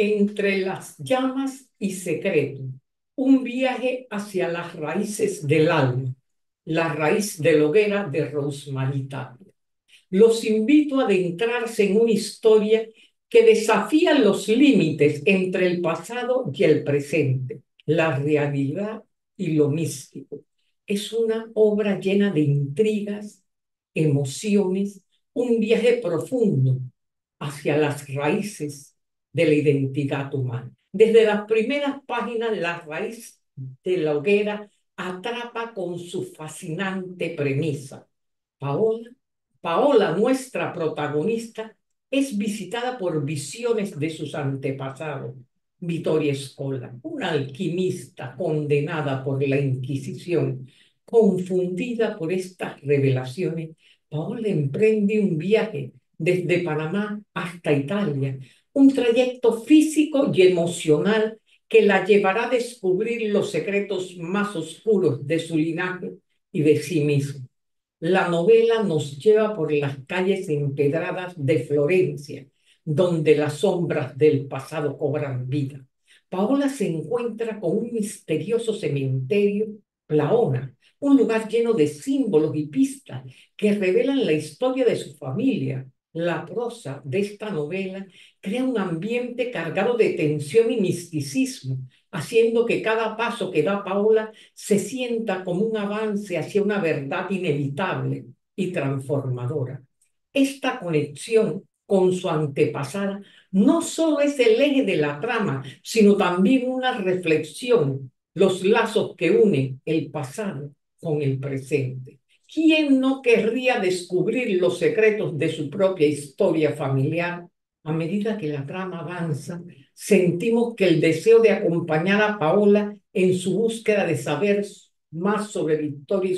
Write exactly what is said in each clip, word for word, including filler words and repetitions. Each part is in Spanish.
Entre las llamas y secreto, un viaje hacia las raíces del alma, la raíz de la hoguera de Rosmarie Tapia. Los invito a adentrarse en una historia que desafía los límites entre el pasado y el presente, la realidad y lo místico. Es una obra llena de intrigas, emociones, un viaje profundo hacia las raíces de la identidad humana. Desde las primeras páginas, la raíz de la hoguera atrapa con su fascinante premisa. Paola, Paola, nuestra protagonista, es visitada por visiones de sus antepasados. Vittoria Scola, una alquimista condenada por la Inquisición, confundida por estas revelaciones, Paola emprende un viaje desde Panamá hasta Italia, un trayecto físico y emocional que la llevará a descubrir los secretos más oscuros de su linaje y de sí misma. La novela nos lleva por las calles empedradas de Florencia, donde las sombras del pasado cobran vida. Paola se encuentra con un misterioso cementerio, Plaona, un lugar lleno de símbolos y pistas que revelan la historia de su familia. La prosa de esta novela crea un ambiente cargado de tensión y misticismo, haciendo que cada paso que da Paola se sienta como un avance hacia una verdad inevitable y transformadora. Esta conexión con su antepasada no solo es el eje de la trama, sino también una reflexión, los lazos que unen el pasado con el presente. ¿Quién no querría descubrir los secretos de su propia historia familiar? A medida que la trama avanza, sentimos que el deseo de acompañar a Paola en su búsqueda de saber más sobre Vittoria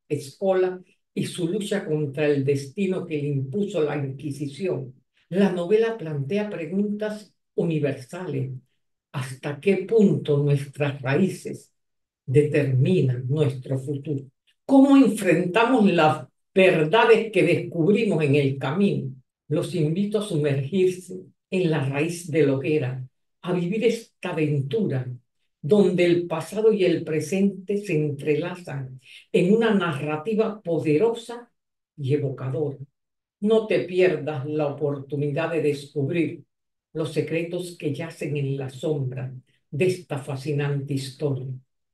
Scola y su lucha contra el destino que le impuso la Inquisición. La novela plantea preguntas universales. ¿Hasta qué punto nuestras raíces determinan nuestro futuro? ¿Cómo enfrentamos las verdades que descubrimos en el camino? Los invito a sumergirse en la raíz de la hoguera, a vivir esta aventura donde el pasado y el presente se entrelazan en una narrativa poderosa y evocadora. No te pierdas la oportunidad de descubrir los secretos que yacen en la sombra de esta fascinante historia.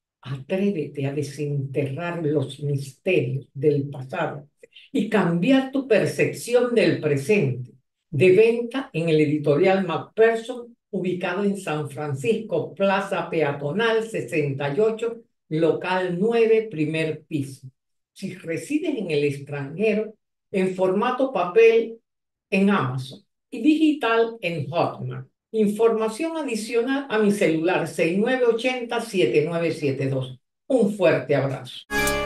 Atrévete a desenterrar los misterios del pasado y cambiar tu percepción del presente. De venta en el editorial Macpherson, ubicado en San Francisco, Plaza Peatonal sesenta y ocho, local nueve, primer piso. Si resides en el extranjero, en formato papel en Amazon y digital en Hotmart. Información adicional a mi celular seis nueve ocho cero, siete nueve siete dos. Un fuerte abrazo.